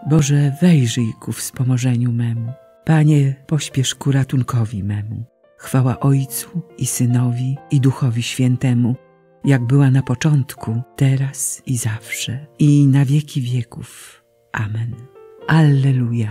Boże, wejrzyj ku wspomożeniu memu. Panie, pośpiesz ku ratunkowi memu. Chwała Ojcu i Synowi i Duchowi Świętemu, jak była na początku, teraz i zawsze, i na wieki wieków. Amen. Alleluja.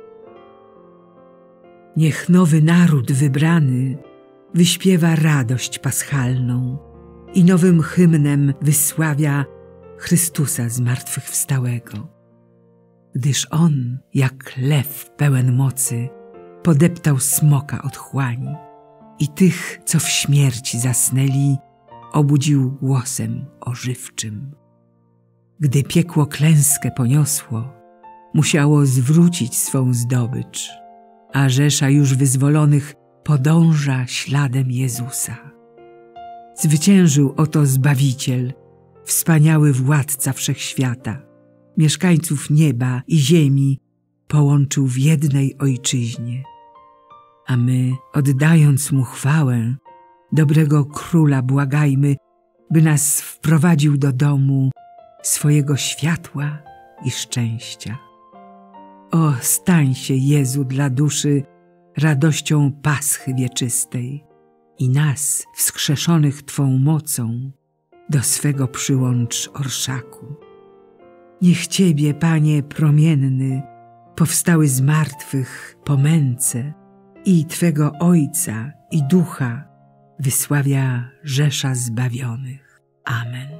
Niech nowy naród wybrany wyśpiewa radość paschalną i nowym hymnem wysławia Chrystusa zmartwychwstałego. Gdyż On, jak lew pełen mocy, podeptał smoka otchłani i tych, co w śmierci zasnęli, obudził głosem ożywczym. Gdy piekło klęskę poniosło, musiało zwrócić swą zdobycz, a rzesza już wyzwolonych podąża śladem Jezusa. Zwyciężył oto Zbawiciel, wspaniały Władca Wszechświata, mieszkańców nieba i ziemi połączył w jednej Ojczyźnie. A my, oddając Mu chwałę, dobrego Króla błagajmy, by nas wprowadził do domu swojego światła i szczęścia. O, stań się, Jezu, dla duszy radością Paschy wieczystej i nas, wskrzeszonych Twą mocą, do swego przyłącz orszaku. Niech Ciebie, Panie promienny, powstały z martwych po męce i Twego Ojca i Ducha wysławia rzesza zbawionych. Amen.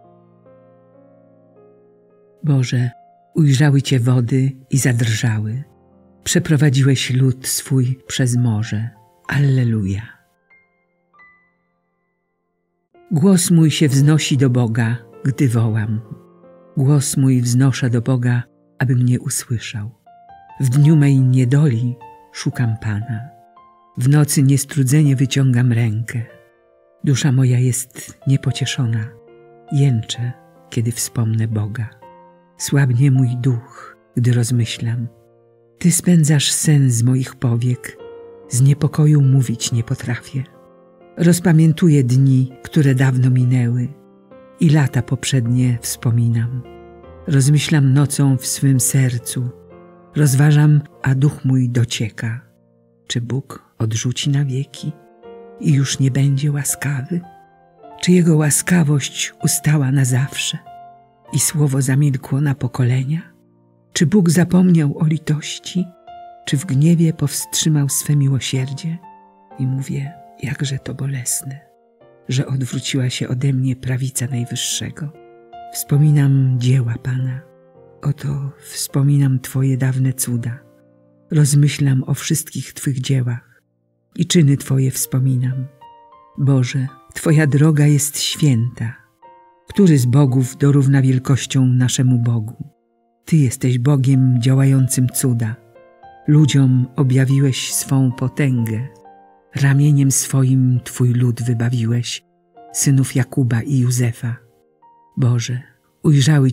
Boże, ujrzały Cię wody i zadrżały. Przeprowadziłeś lud swój przez morze. Alleluja. Głos mój się wznosi do Boga, gdy wołam. Głos mój wznoszę do Boga, aby mnie usłyszał. W dniu mej niedoli szukam Pana. W nocy niestrudzenie wyciągam rękę. Dusza moja jest niepocieszona. Jęczę, kiedy wspomnę Boga. Słabnie mój duch, gdy rozmyślam. Ty spędzasz sen z moich powiek. Z niepokoju mówić nie potrafię. Rozpamiętuję dni, które dawno minęły i lata poprzednie wspominam. Rozmyślam nocą w swym sercu. Rozważam, a duch mój docieka. Czy Bóg odrzuci na wieki i już nie będzie łaskawy? Czy Jego łaskawość ustała na zawsze i słowo zamilkło na pokolenia? Czy Bóg zapomniał o litości? Czy w gniewie powstrzymał swe miłosierdzie? I mówię, jakże to bolesne, że odwróciła się ode mnie prawica Najwyższego. Wspominam dzieła Pana. Oto wspominam Twoje dawne cuda. Rozmyślam o wszystkich Twych dziełach i czyny Twoje wspominam. Boże, Twoja droga jest święta. Który z bogów dorówna wielkością naszemu Bogu? Ty jesteś Bogiem działającym cuda. Ludziom objawiłeś swą potęgę. Ramieniem swoim Twój lud wybawiłeś, synów Jakuba i Józefa. Boże, ujrzały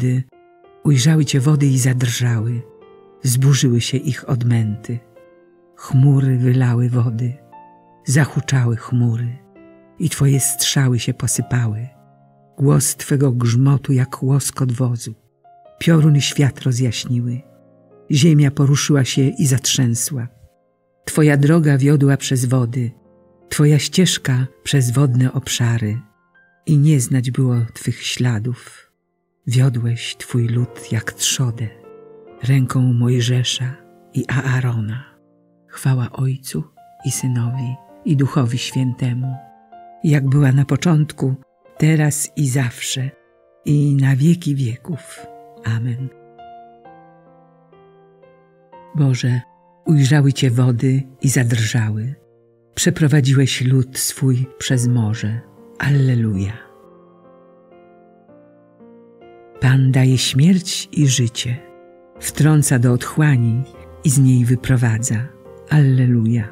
Cię wody i zadrżały. Zburzyły się ich odmęty. Chmury wylały wody, zahuczały chmury i Twoje strzały się posypały. Głos Twego grzmotu jak łoskot wozu. Pioruny świat rozjaśniły. Ziemia poruszyła się i zatrzęsła. Twoja droga wiodła przez wody, Twoja ścieżka przez wodne obszary i nie znać było Twych śladów. Wiodłeś Twój lud jak trzodę, ręką Mojżesza i Aarona. Chwała Ojcu i Synowi i Duchowi Świętemu, jak była na początku, teraz i zawsze, i na wieki wieków. Amen. Boże, ujrzały Cię wody i zadrżały. Przeprowadziłeś lud swój przez morze. Alleluja. Pan daje śmierć i życie. Wtrąca do otchłani i z niej wyprowadza. Alleluja.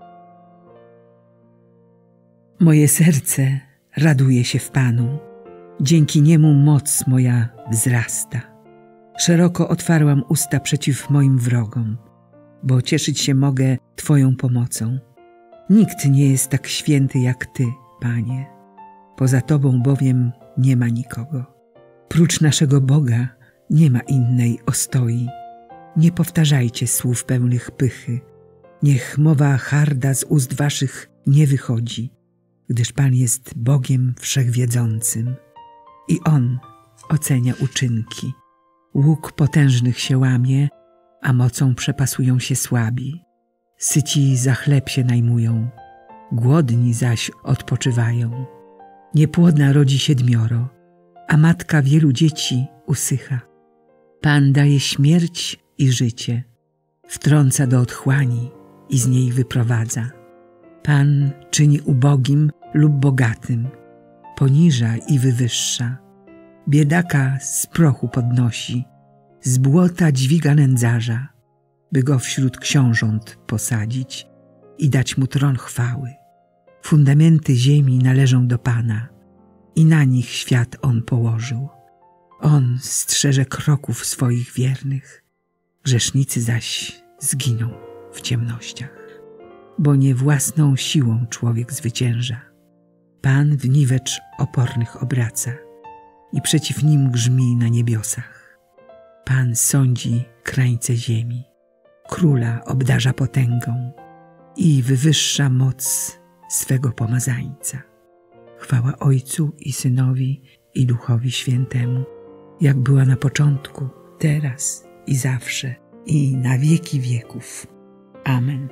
Moje serce raduje się w Panu. Dzięki Niemu moc moja wzrasta. Szeroko otwarłam usta przeciw moim wrogom, bo cieszyć się mogę Twoją pomocą. Nikt nie jest tak święty jak Ty, Panie. Poza Tobą bowiem nie ma nikogo. Prócz naszego Boga nie ma innej ostoi. Nie powtarzajcie słów pełnych pychy. Niech mowa harda z ust waszych nie wychodzi, gdyż Pan jest Bogiem Wszechwiedzącym i On ocenia uczynki. Łuk potężnych się łamie, a mocą przepasują się słabi. Syci za chleb się najmują, głodni zaś odpoczywają. Niepłodna rodzi 7, a matka wielu dzieci usycha. Pan daje śmierć i życie, wtrąca do otchłani i z niej wyprowadza. Pan czyni ubogim lub bogatym, poniża i wywyższa. Biedaka z prochu podnosi, z błota dźwiga nędzarza, by go wśród książąt posadzić i dać mu tron chwały. Fundamenty ziemi należą do Pana i na nich świat On położył. On strzeże kroków swoich wiernych, grzesznicy zaś zginą w ciemnościach. Bo nie własną siłą człowiek zwycięża. Pan w niwecz opornych obraca i przeciw nim grzmi na niebiosach. Pan sądzi krańce ziemi, króla obdarza potęgą i wywyższa moc swego pomazańca. Chwała Ojcu i Synowi i Duchowi Świętemu, jak była na początku, teraz i zawsze, i na wieki wieków. Amen.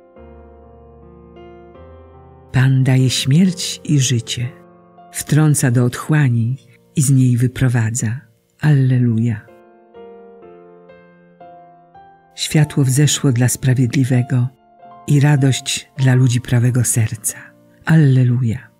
Pan daje śmierć i życie, wtrąca do otchłani i z niej wyprowadza. Alleluja. Światło wzeszło dla sprawiedliwego i radość dla ludzi prawego serca. Alleluja.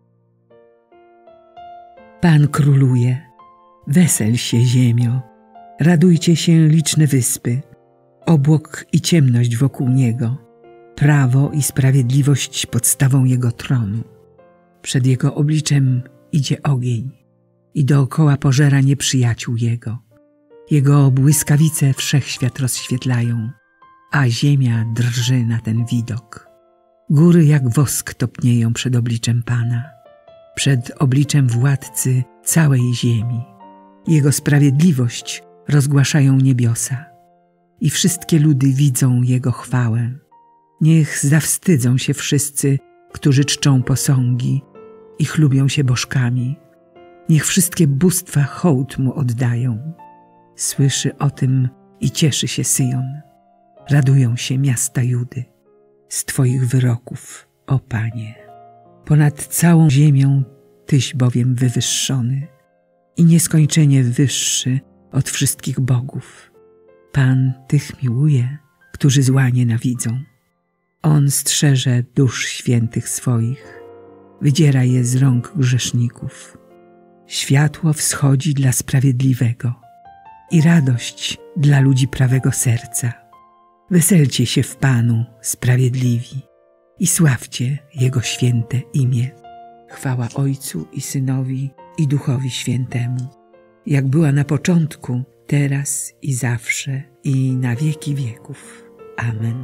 Pan króluje, wesel się ziemio, radujcie się liczne wyspy, obłok i ciemność wokół Niego, prawo i sprawiedliwość podstawą Jego tronu. Przed Jego obliczem idzie ogień i dookoła pożera nieprzyjaciół Jego. Jego błyskawice wszechświat rozświetlają, a ziemia drży na ten widok. Góry jak wosk topnieją przed obliczem Pana, przed obliczem Władcy całej ziemi. Jego sprawiedliwość rozgłaszają niebiosa i wszystkie ludy widzą Jego chwałę. Niech zawstydzą się wszyscy, którzy czczą posągi i chlubią się bożkami. Niech wszystkie bóstwa hołd Mu oddają. Słyszy o tym i cieszy się Syjon. Radują się miasta Judy z Twoich wyroków, o Panie. Ponad całą ziemią Tyś bowiem wywyższony i nieskończenie wyższy od wszystkich bogów. Pan tych miłuje, którzy zła nienawidzą. On strzeże dusz świętych swoich, wydziera je z rąk grzeszników. Światło wschodzi dla sprawiedliwego i radość dla ludzi prawego serca. Weselcie się w Panu, sprawiedliwi, i sławcie Jego święte imię. Chwała Ojcu i Synowi i Duchowi Świętemu, jak była na początku, teraz i zawsze, i na wieki wieków. Amen.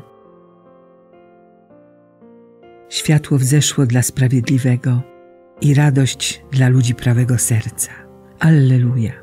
Światło wzeszło dla sprawiedliwego i radość dla ludzi prawego serca. Alleluja.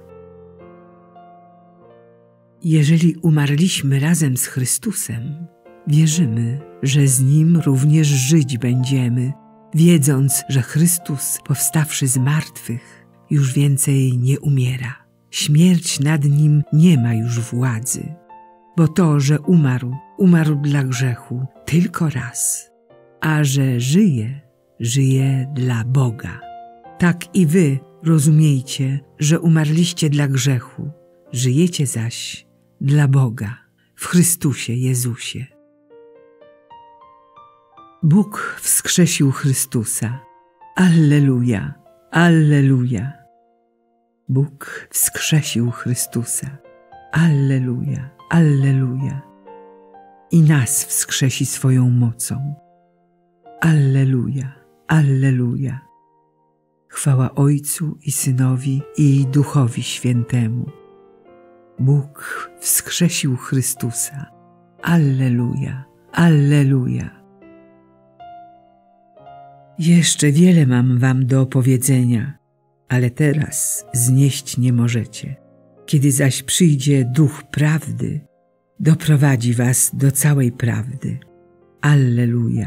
Jeżeli umarliśmy razem z Chrystusem, wierzymy, że z Nim również żyć będziemy, wiedząc, że Chrystus, powstawszy z martwych, już więcej nie umiera. Śmierć nad Nim nie ma już władzy, bo to, że umarł dla grzechu tylko raz, a że żyje dla Boga. Tak i wy rozumiejcie, że umarliście dla grzechu, żyjecie zaś dla Boga w Chrystusie Jezusie. Bóg wskrzesił Chrystusa. Alleluja, alleluja. Bóg wskrzesił Chrystusa. Alleluja, alleluja. I nas wskrzesi swoją mocą. Alleluja, alleluja. Chwała Ojcu i Synowi i Duchowi Świętemu. Bóg wskrzesił Chrystusa. Alleluja, alleluja. Jeszcze wiele mam wam do opowiedzenia, ale teraz znieść nie możecie. Kiedy zaś przyjdzie Duch Prawdy, doprowadzi was do całej prawdy. Alleluja.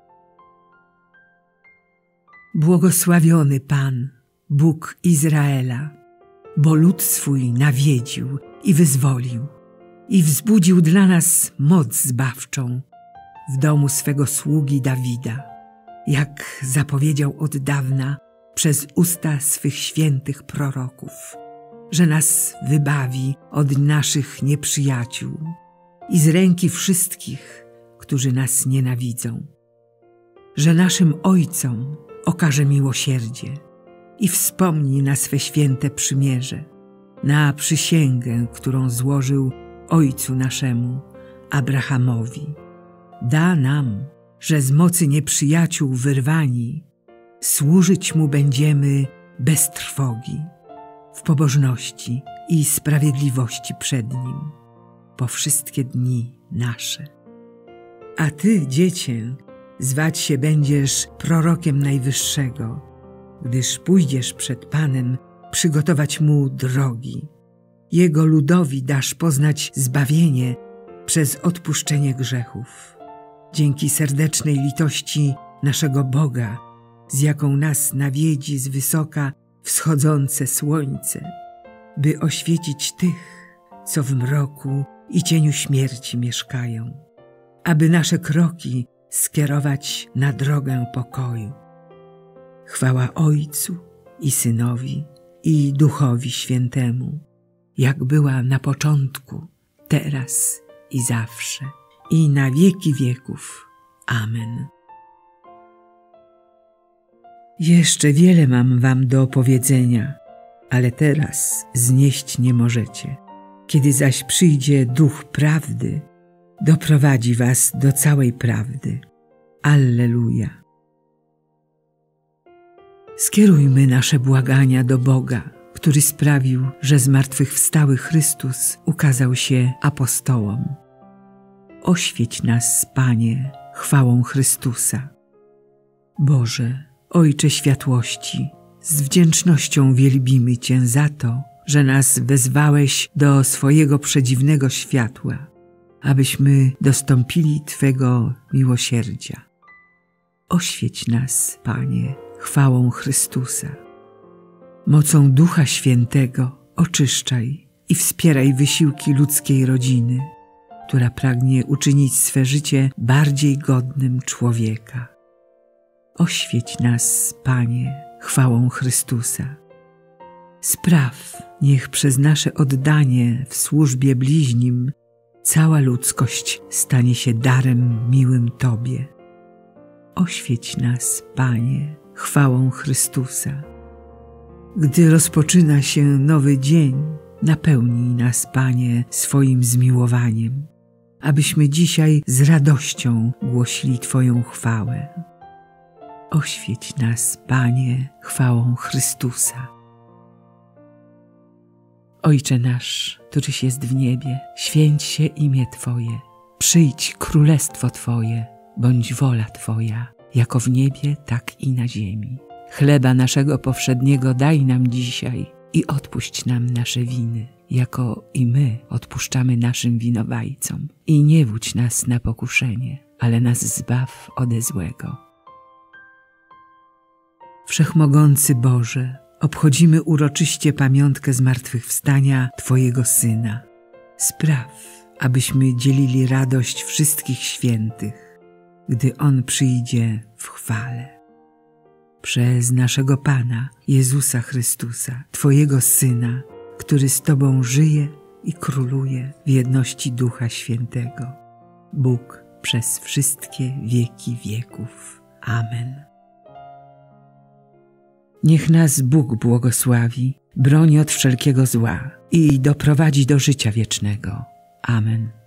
Błogosławiony Pan, Bóg Izraela, bo lud swój nawiedził i wyzwolił i wzbudził dla nas moc zbawczą w domu swego sługi Dawida, jak zapowiedział od dawna przez usta swych świętych proroków, że nas wybawi od naszych nieprzyjaciół i z ręki wszystkich, którzy nas nienawidzą, że naszym ojcom okaże miłosierdzie i wspomni na swe święte przymierze, na przysięgę, którą złożył ojcu naszemu, Abrahamowi. Da nam, że z mocy nieprzyjaciół wyrwani, służyć Mu będziemy bez trwogi, w pobożności i sprawiedliwości przed Nim, po wszystkie dni nasze. A Ty, dziecię, zwać się będziesz prorokiem Najwyższego, gdyż pójdziesz przed Panem przygotować Mu drogi. Jego ludowi dasz poznać zbawienie przez odpuszczenie grzechów. Dzięki serdecznej litości naszego Boga, z jaką nas nawiedzi z wysoka wschodzące słońce, by oświecić tych, co w mroku i cieniu śmierci mieszkają, aby nasze kroki skierować na drogę pokoju. Chwała Ojcu i Synowi i Duchowi Świętemu, jak była na początku, teraz i zawsze, i na wieki wieków. Amen. Jeszcze wiele mam wam do opowiedzenia, ale teraz znieść nie możecie. Kiedy zaś przyjdzie Duch Prawdy, doprowadzi was do całej prawdy. Alleluja. Skierujmy nasze błagania do Boga, który sprawił, że zmartwychwstały Chrystus ukazał się apostołom. Oświeć nas, Panie, chwałą Chrystusa. Boże, Ojcze światłości, z wdzięcznością wielbimy Cię za to, że nas wezwałeś do swojego przedziwnego światła, abyśmy dostąpili Twego miłosierdzia. Oświeć nas, Panie, chwałą Chrystusa. Mocą Ducha Świętego oczyszczaj i wspieraj wysiłki ludzkiej rodziny, która pragnie uczynić swe życie bardziej godnym człowieka. Oświeć nas, Panie, chwałą Chrystusa. Spraw, niech przez nasze oddanie w służbie bliźnim cała ludzkość stanie się darem miłym Tobie. Oświeć nas, Panie, chwałą Chrystusa. Gdy rozpoczyna się nowy dzień, napełnij nas, Panie, swoim zmiłowaniem, abyśmy dzisiaj z radością głosili Twoją chwałę. Oświeć nas, Panie, chwałą Chrystusa. Ojcze nasz, któryś jest w niebie, święć się imię Twoje. Przyjdź królestwo Twoje, bądź wola Twoja, jako w niebie, tak i na ziemi. Chleba naszego powszedniego daj nam dzisiaj i odpuść nam nasze winy, jako i my odpuszczamy naszym winowajcom. I nie wódź nas na pokuszenie, ale nas zbaw ode złego. Wszechmogący Boże, obchodzimy uroczyście pamiątkę zmartwychwstania Twojego Syna. Spraw, abyśmy dzielili radość wszystkich świętych, gdy On przyjdzie w chwale. Przez naszego Pana, Jezusa Chrystusa, Twojego Syna, który z Tobą żyje i króluje w jedności Ducha Świętego. Bóg przez wszystkie wieki wieków. Amen. Niech nas Bóg błogosławi, broni od wszelkiego zła i doprowadzi do życia wiecznego. Amen.